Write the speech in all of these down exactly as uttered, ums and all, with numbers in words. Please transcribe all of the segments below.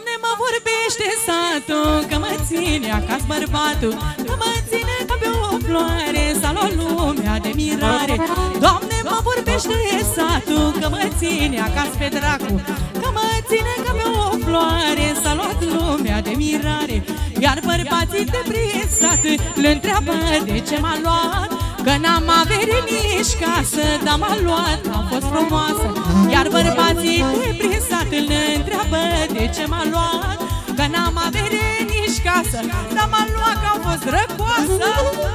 Doamne, mă vorbește satul, că mă ține acasă bărbatul, că mă ține ca pe o floare, s-a luat lumea de mirare. Doamne, mă vorbește satul, că mă ține acasă pe dracu, că mă ține ca pe o floare, s-a luat lumea de mirare. Iar bărbații de prin sat le-întreabă de ce m-a luat, că n-am avere nici casă, dar m-a luat, am fost frumoasă. Iar bărbații de prin sat le-întreabă de ce m-a luat, că n-am avere nici casă, dar m-a luat, că am fost răcoasă.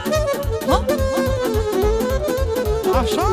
Așa?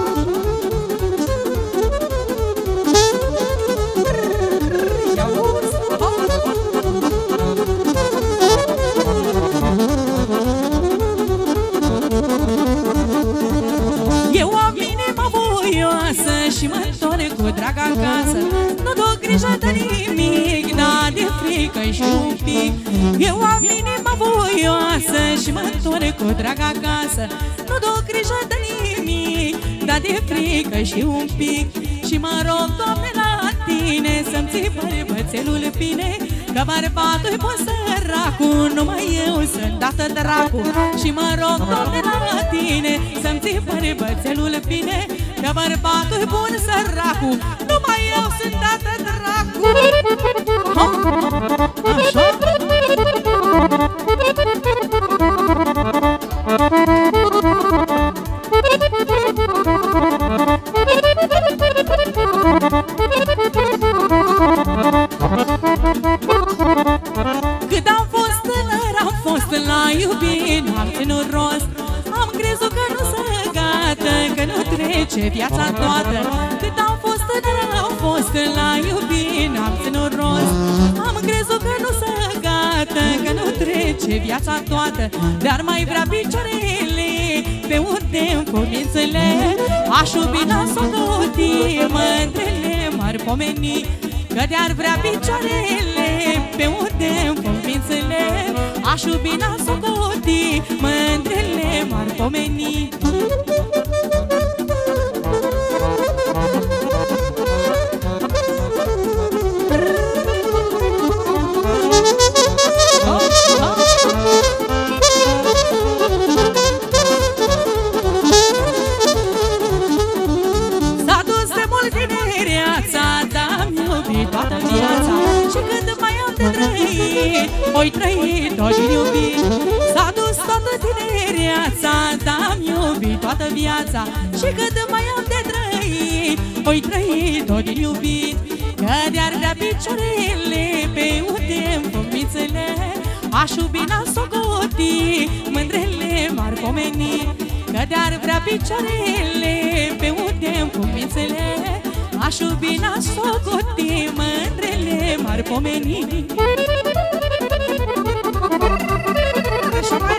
Eu am inima voioasă și mă întorc cu drag acasă, nu duc grijă de nimic, dar de frică și un pic. Eu am inima voioasă și mă întorc cu drag acasă, nu duc grijă de nimic, dar de frică și un pic. Și mă rog, Doamne, la Tine să-mi ții bărbățelul bine, că bărbatul-i bun săracu, numai eu sunt dată dracu. Și mă rog, Doamne, la Tine să-mi ții bărbățelul bine, că bărbatul-i bun săracu, numai eu sunt dată dracu. Așa? Cât am fost tânăr, am fost la iubire, n-am ținut rost, am crezut că nu se gata, că nu trece viața toată. Cât am fost tânăr, am fost la iubire, n-am ținut rost, am crezut că nu se gata, că nu trece viața toată. Dar mai vrea picioarele pe unde-mi cumințele, aș iubi nasul totii, mândrele m-ar pomeni. Că de-ar vrea picioarele pe unde-mi cumințele, aș iubi nasul totii, mândrele m-ar pomeni. S-a dus de mult tinereața, dar mi-a iubit toată viața, și cât mai am de trăit, o-i trăit tot din iubit. S-a dus toată tinereața, dar mi-a iubit toată viața, și cât mai am de trăit, o-i trăit tot din iubit. Că de-ar vrea picioarele pe unde-mi cumințele, aș iubi nasul gotii, mândrele m-ar pomeni. Că de-ar vrea picioarele pe unde-mi cumințele, aș iubi nasul gotii, mândrele m-ar pomeni. Și mai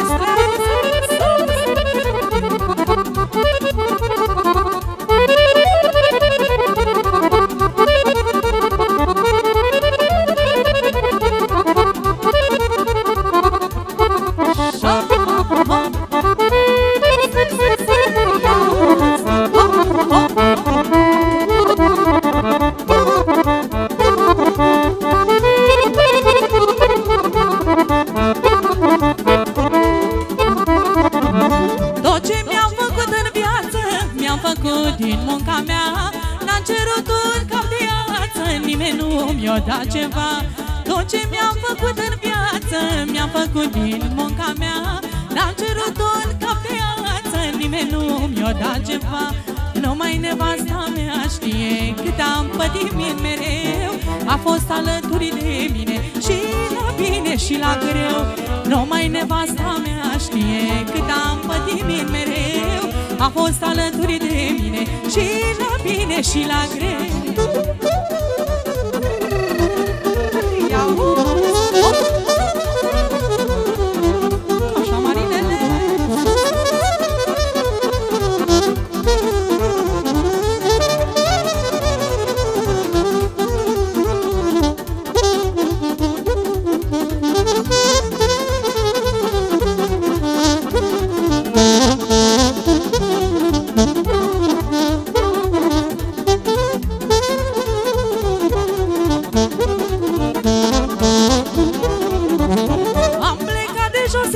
tot ce mi-am făcut în viață, mi-am făcut din munca mea, n-am cerut un cap de ață, nimeni nu mi-a dat ceva. Tot ce mi-am făcut în viață, mi-am făcut din munca mea, n-am cerut un cap de ață, nimeni nu mi-a dat ceva. Numai nevasta mea știe cât am pătimit mereu, a fost alături de mine și la bine și la greu. Numai nevasta mea știe cât am pătimit mereu, a fost alături de mine și la bine și la greu. Așa, Marinele.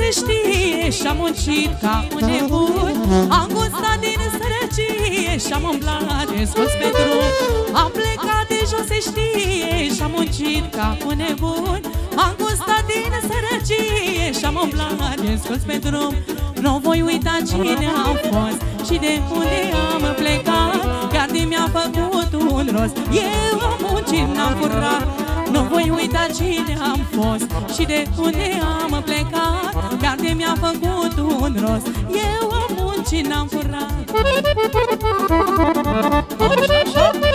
se știe și-am muncit ca un nebun. Am gustat din sărăcie și-am umblat de sus pe drum. Am plecat de jos se știe și-am muncit ca un nebun. Am gustat din sărăcie și-am umblat de sus pe drum. Nu voi uita cine am fost și de unde am plecat, chiar de mi-a făcut un rost. Eu am muncit, n-am furat. Nu voi uita cine am fost și de unde am plecat, chiar de mi-a făcut un rost. Eu am muncit, n-am furat. Așa, așa.